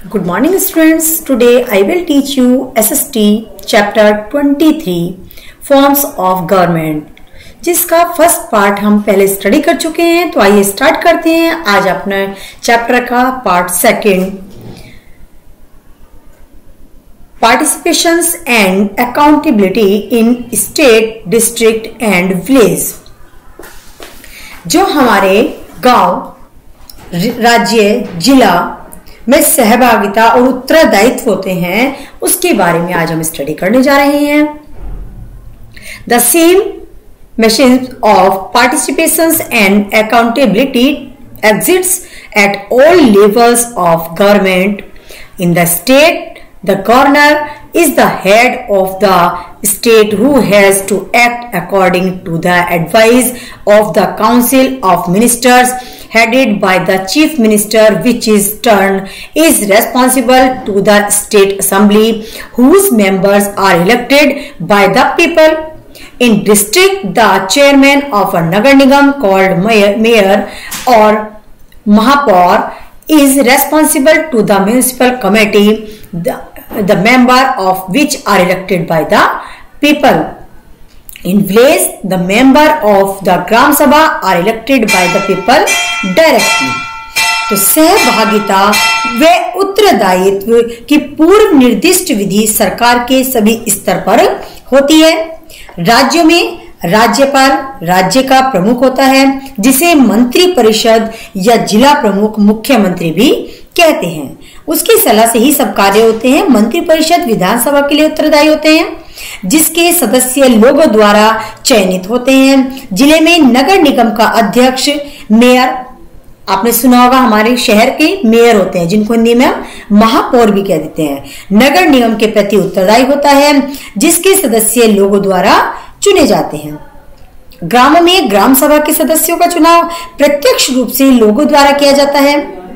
Good morning students. Today I will teach you SST chapter 23 forms of government, जिसका first part हम पहले study कर चुके हैं। तो आइए स्टार्ट करते हैं आज अपने चैप्टर का part second, participations and accountability in state, district and village. जो हमारे गांव, राज्य, जिला में सहभागिता और उत्तरदायित्व होते हैं, उसके बारे में आज हम स्टडी करने जा रहे हैं। The same machines of participations and accountability exists at all levels of government. In the state, the governor is the head of the state who has to act according to the advice of the council of ministers headed by the chief minister, which is turn is responsible to the state assembly whose members are elected by the people. In district, the chairman of a Nagar Nigam called mayor or Mahapaur is responsible to the municipal committee, the member of which are elected by the people. In village, the member of the Gram Sabha are elected by the people directly. तो सहभागिता व उत्तरदायित्व की पूर्व निर्दिष्ट विधि सरकार के सभी स्तर पर होती है। राज्यों में राज्यपाल राज्य का प्रमुख होता है, जिसे मंत्री परिषद या जिला प्रमुख मुख्यमंत्री भी कहते हैं। उसकी सलाह से ही सब कार्य होते हैं। मंत्री परिषद विधानसभा के लिए उत्तरदायी होते हैं, जिसके सदस्य लोगों द्वारा चयनित होते हैं। जिले में नगर निगम का अध्यक्ष, मेयर, आपने सुना होगा हमारे शहर के मेयर होते हैं, जिनको हिंदी में हम महापौर भी कह देते हैं। नगर निगम के प्रति उत्तरदायी होता है, जिसके सदस्य लोगों द्वारा चुने जाते हैं। ग्राम में ग्राम सभा के सदस्यों का चुनाव प्रत्यक्ष रूप से लोगों द्वारा किया जाता है।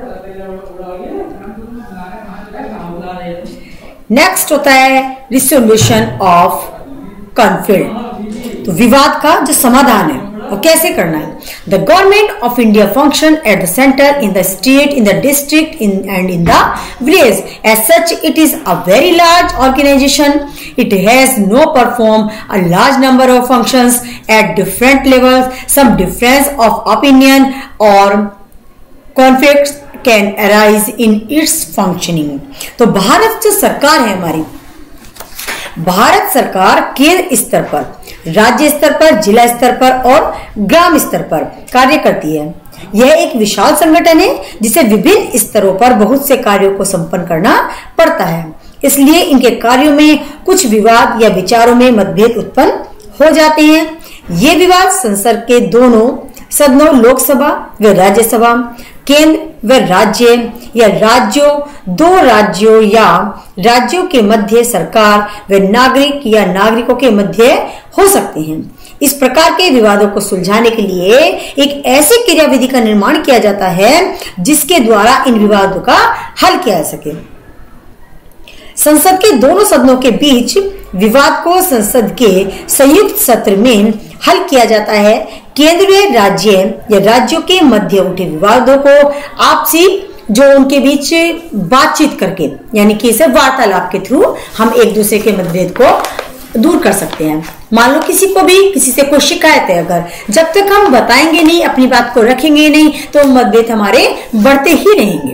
नेक्स्ट होता है रिसोल्यूशन ऑफ कॉन्फ्लिक्ट, तो विवाद का जो समाधान है और कैसे करना है। The government of India function at the centre, in the state, in the district and in the village. As such it is a very large organisation. It has no perform a large number of functions at different levels. Some difference of opinion और conflicts can arise in its functioning. तो भारत जो सरकार है हमारी, भारत सरकार केंद्र स्तर पर, राज्य स्तर पर, जिला स्तर पर और ग्राम स्तर पर कार्य करती है। यह एक विशाल संगठन है, जिसे विभिन्न स्तरों पर बहुत से कार्यों को संपन्न करना पड़ता है। इसलिए इनके कार्यों में कुछ विवाद या विचारों में मतभेद उत्पन्न हो जाते हैं। ये विवाद संसद के दोनों सदनों, लोकसभा व राज्यसभा, केंद्र व राज्य या राज्यों, दो राज्यों या राज्यों के मध्य, सरकार व नागरिक या नागरिकों के मध्य हो सकते हैं। इस प्रकार के विवादों को सुलझाने के लिए एक ऐसी क्रियाविधि का निर्माण किया जाता है, जिसके द्वारा इन विवादों का हल किया जा सके। संसद के दोनों सदनों के बीच विवाद को संसद के संयुक्त सत्र में हल किया जाता है। केंद्रीय राज्य या राज्यों के मध्य उठे विवादों को आपसी जो उनके बीच बातचीत करके, यानी कि इसे वार्तालाप के थ्रू हम एक दूसरे के मतभेद को दूर कर सकते हैं। मान लो किसी को भी किसी से कोई शिकायत है, अगर जब तक हम बताएंगे नहीं, अपनी बात को रखेंगे नहीं, तो मतभेद हमारे बढ़ते ही रहेंगे।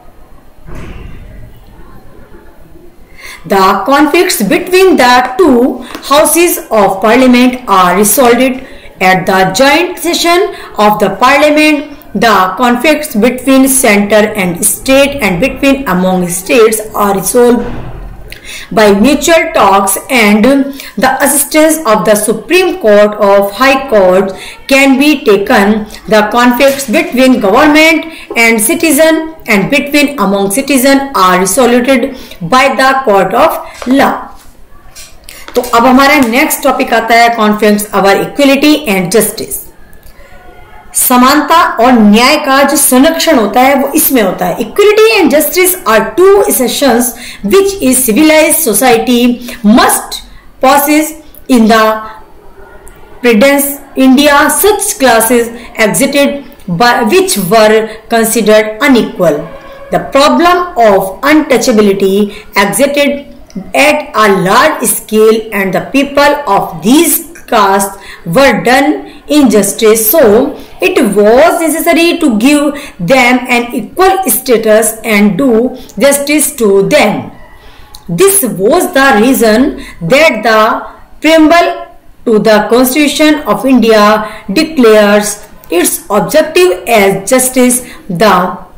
The conflicts between the two houses of parliament are resolved at the joint session of the parliament. The conflicts between center and state and between among states are resolved by mutual talks, and the assistance of the Supreme Court of High Court can be taken. The conflicts between government and citizen and between among citizen are resolved by the court of law. तो अब हमारा next topic आता है conflicts our equality and justice. समानता और न्याय का जो संरक्षण होता है वो इसमें होता है। Equality and justice are two essentials which is civilised society must possess in the Prudence India. Such classes existed which were considered unequal. The problem of untouchability existed at a large scale and the people of these castes were done injustice, so it was necessary to give them an equal status and do justice to them. This was the reason that the preamble to the Constitution of India declares its objective as justice, the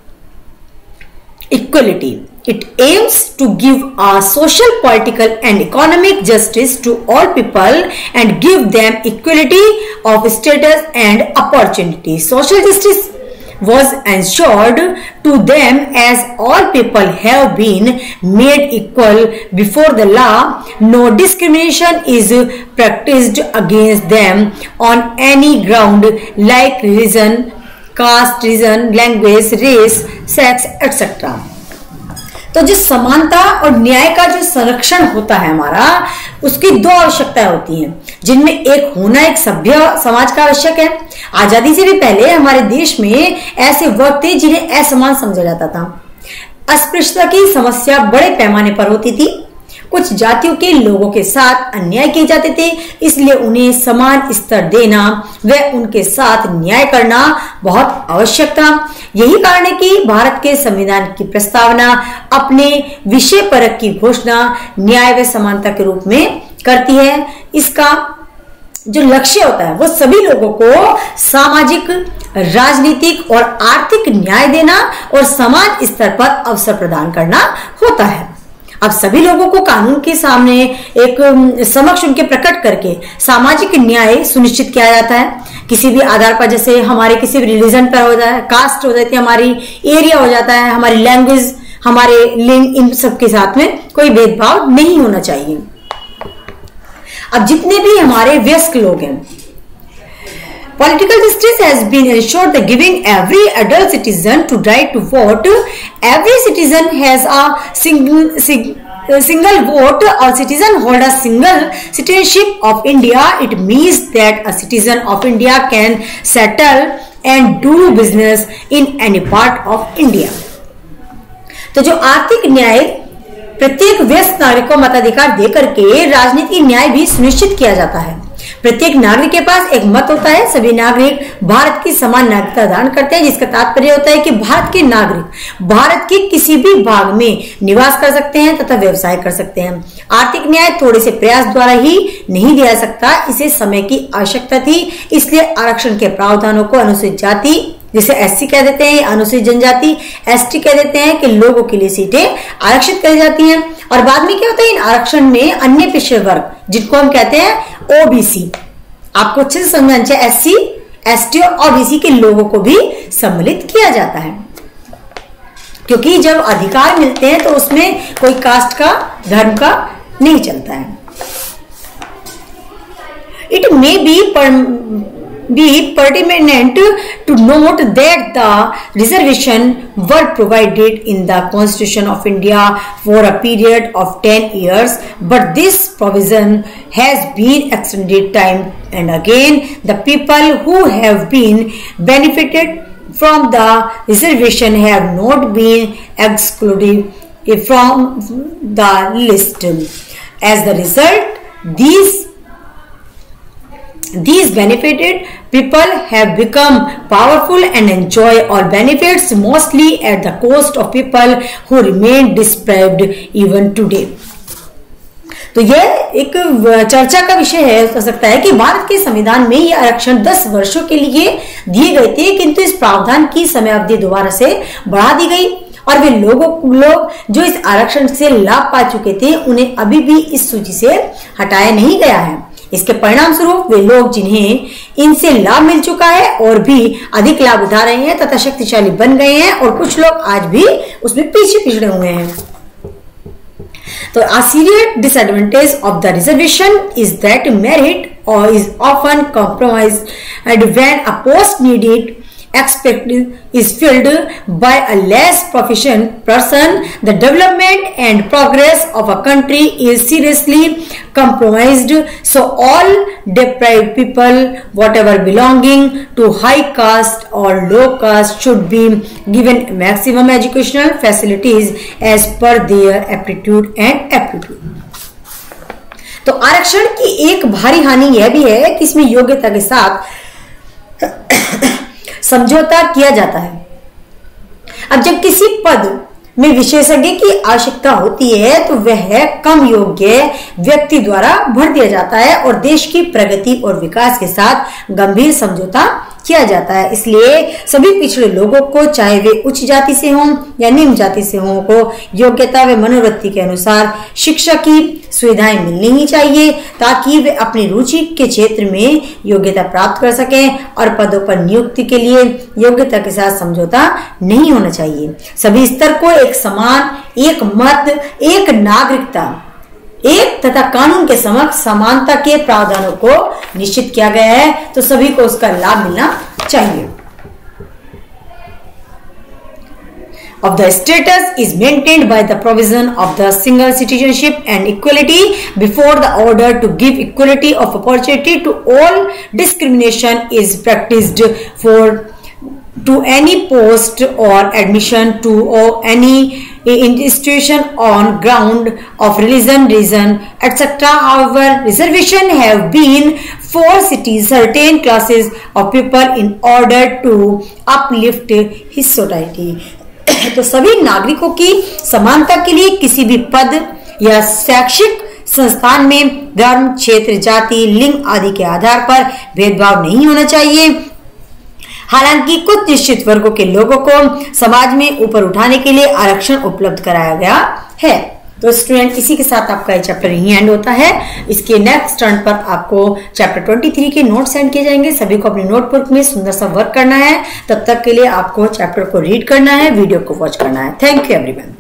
equality. It aims to give a social, political and economic justice to all people and give them equality of status and opportunity. Social justice was ensured to them as all people have been made equal before the law. No discrimination is practiced against them on any ground like religion, caste, region, language, race, sex, etc. तो जो समानता और न्याय का जो संरक्षण होता है हमारा, उसकी दो आवश्यकताएं होती हैं, जिनमें एक होना एक सभ्य समाज का आवश्यक है। आजादी से भी पहले हमारे देश में ऐसे वर्ग थे जिन्हें असमान समझा जाता था। अस्पृश्यता की समस्या बड़े पैमाने पर होती थी। कुछ जातियों के लोगों के साथ अन्याय किए जाते थे, इसलिए उन्हें समान स्तर देना व उनके साथ न्याय करना बहुत आवश्यक था। यही कारण है कि भारत के संविधान की प्रस्तावना अपने विषय परक की घोषणा न्याय व समानता के रूप में करती है। इसका जो लक्ष्य होता है वो सभी लोगों को सामाजिक, राजनीतिक और आर्थिक न्याय देना और समान स्तर पर अवसर प्रदान करना होता है। अब सभी लोगों को कानून के सामने एक समक्ष उनके प्रकट करके सामाजिक न्याय सुनिश्चित किया जाता है। किसी भी आधार पर, जैसे हमारे किसी भी रिलीजन पर हो जाए, कास्ट हो जाती है, हमारी एरिया हो जाता है, हमारी लैंग्वेज, हमारे लिंग, इन सब के साथ में कोई भेदभाव नहीं होना चाहिए। अब जितने भी हमारे वयस्क लोग हैं, political justice has been ensured that giving every adult citizen to right to vote. Every citizen has a single vote. All citizens hold a single citizenship of India. It means that a citizen of India can settle and do business in any part of India. तो जो आर्थिक न्याय प्रत्येक वयस्क नागरिक को मताधिकार देकर के राजनीतिक न्याय भी सुनिश्चित किया जाता है। प्रत्येक नागरिक के पास एक मत होता है। सभी नागरिक भारत की समान नागरिकता धारण करते हैं, जिसका तात्पर्य होता है कि भारत के नागरिक भारत के किसी भी भाग में निवास कर सकते हैं तथा व्यवसाय कर सकते हैं। आर्थिक न्याय थोड़े से प्रयास द्वारा ही नहीं दिया जा सकता, इसे समय की आवश्यकता थी। इसलिए आरक्षण के प्रावधानों को अनुसूचित जाति, जिसे एससी कह देते हैं, अनुसूचित जनजाति एसटी कह देते हैं, कि लोगों के लिए सीटें आरक्षित करी जाती हैं। और बाद में क्या होता है, इन आरक्षण में अन्य पिछड़े वर्ग, जिनको हम कहते हैं ओबीसी, आपको अच्छे से समझना चाहिए, एससी, एसटी और ओबीसी के लोगों को भी सम्मिलित किया जाता है। क्योंकि जब अधिकार मिलते हैं तो उसमें कोई कास्ट का, धर्म का नहीं चलता है। It may be pertinent to note that the reservation were provided in the Constitution of India for a period of 10 years, but this provision has been extended time and again. The people who have been benefited from the reservation have not been excluded from the list. As the result, these benefited people have become powerful and enjoy all benefits, mostly at the cost of people who remain deprived even today. तो यह एक चर्चा का विषय है, हो सकता है कि भारत के संविधान में ये आरक्षण 10 वर्षों के लिए दिए गए थे, किंतु इस प्रावधान की समयावधि दोबारा से बढ़ा दी गई और वे लोग जो इस आरक्षण से लाभ पा चुके थे उन्हें अभी भी इस सूची से हटाया नहीं गया है। इसके परिणाम स्वरूप वे लोग जिन्हें इनसे लाभ मिल चुका है और भी अधिक लाभ उठा रहे हैं तथा शक्तिशाली बन गए हैं, और कुछ लोग आज भी उसमें पीछे पिछड़े हुए हैं। तो a serious disadvantage of the reservation is that merit is often compromised, and when a post needed expect is filled by a less proficient person, the development and progress of a country is seriously compromised. So all deprived people, whatever belonging to high caste or low caste, should be given maximum educational facilities as per their aptitude and aptitude. तो आरक्षण की एक भारी हानि यह भी है कि इसमें योग्यता के साथ समझौता किया जाता है। अब जब किसी पद में विशेषज्ञ की आवश्यकता होती है तो वह कम योग्य व्यक्ति द्वारा भर दिया जाता है और देश की प्रगति और विकास के साथ गंभीर समझौता किया जाता है। इसलिए सभी पिछड़े लोगों को, चाहे वे उच्च जाति से हों या निम्न जाति से हों, को योग्यता व मनोवृत्ति के अनुसार शिक्षा की सुविधाएं मिलनी ही चाहिए ताकि वे अपनी रुचि के क्षेत्र में योग्यता प्राप्त कर सकें और पदों पर नियुक्ति के लिए योग्यता के साथ समझौता नहीं होना चाहिए। सभी स्तर को एक समान, एक मत, एक नागरिकता, एक तथा कानून के समक्ष समानता के प्रावधानों को निश्चित किया गया है, तो सभी को उसका लाभ मिलना चाहिए। Of the status is maintained by the provision of the single citizenship and equality before the order to give equality of opportunity to all. Discrimination is practiced to any post or admission to any institution on ground of religion, reason, etc. However, reservation have been for certain classes of people in order to uplift his society. तो सभी नागरिकों की समानता के लिए किसी भी पद या शैक्षिक संस्थान में धर्म, क्षेत्र, जाति, लिंग आदि के आधार पर भेदभाव नहीं होना चाहिए। हालांकि कुछ निश्चित वर्गों के लोगों को समाज में ऊपर उठाने के लिए आरक्षण उपलब्ध कराया गया है। तो स्टूडेंट, इसी के साथ आपका ये चैप्टर यही एंड होता है। इसके नेक्स्ट टर्न पर आपको चैप्टर 23 के नोट्स सेंड किए जाएंगे। सभी को अपनी नोटबुक में सुंदर सा वर्क करना है। तब तक के लिए आपको चैप्टर को रीड करना है, वीडियो को वॉच करना है। Thank you everyone.